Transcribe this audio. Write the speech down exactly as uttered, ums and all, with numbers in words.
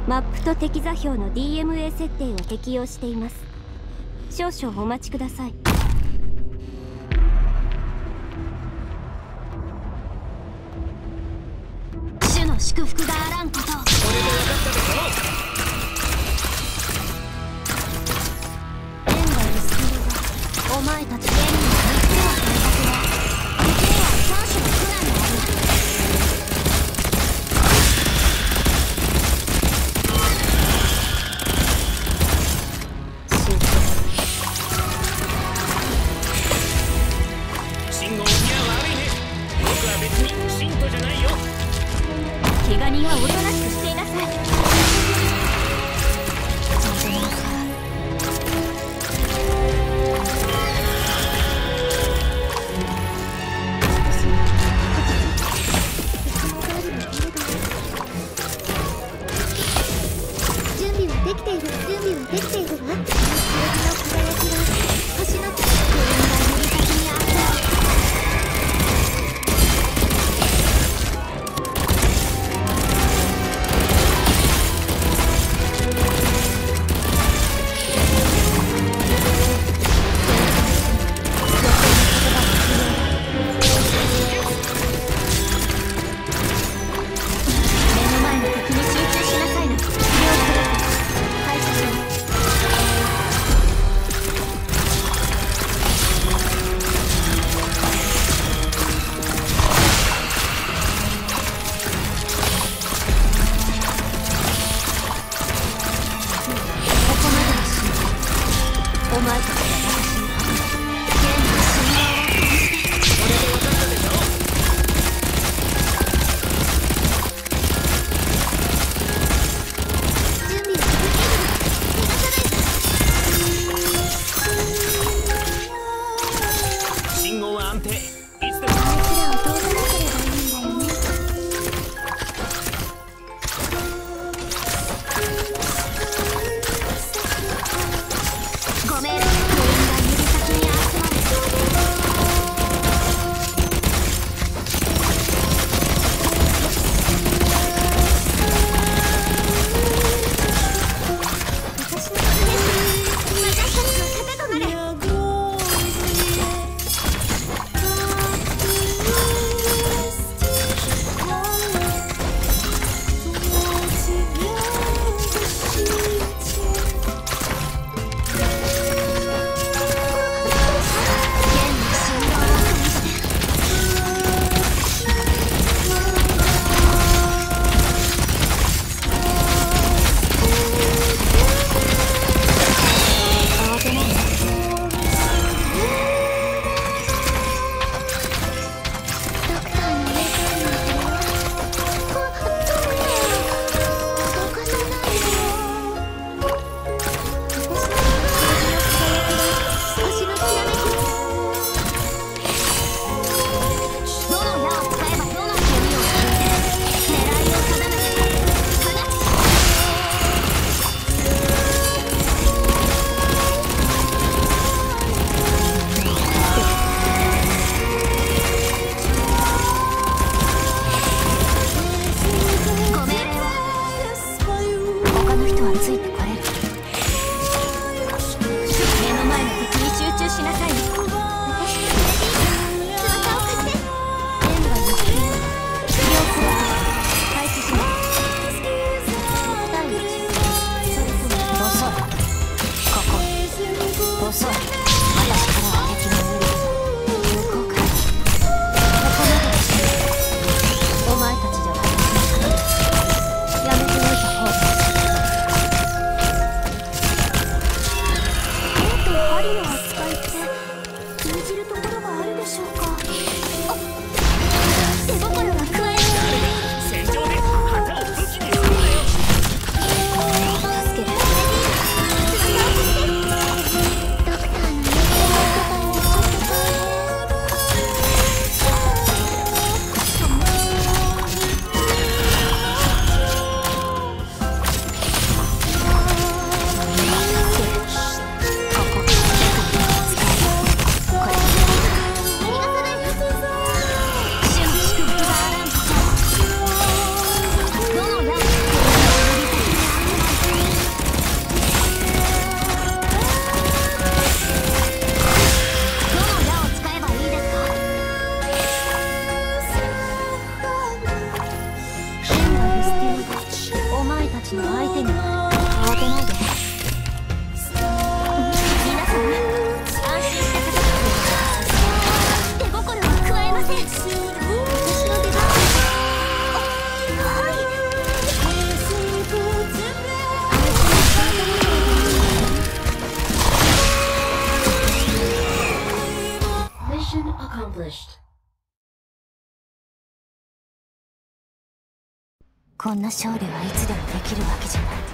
マップと敵座標の ディーエムエー 設定を適用しています。少々お待ちください。主の祝福があらんことを。これで分かったでしょ。天外のスキルがお前たち連に見つけは選択だ。敵には三種の苦難がある。 信号には悪いね。僕は別に信徒じゃないよ。 怪我人はおとなしくしていなさい。準備はできている。準備はできているわ。剣の輝きは星の強運が指先にあった。 ちの相手に慌てないで。皆さん安心して戦って手心は加えません。私の出番。はい。Mission accomplished. こんな勝利はいつでもできるわけじゃない。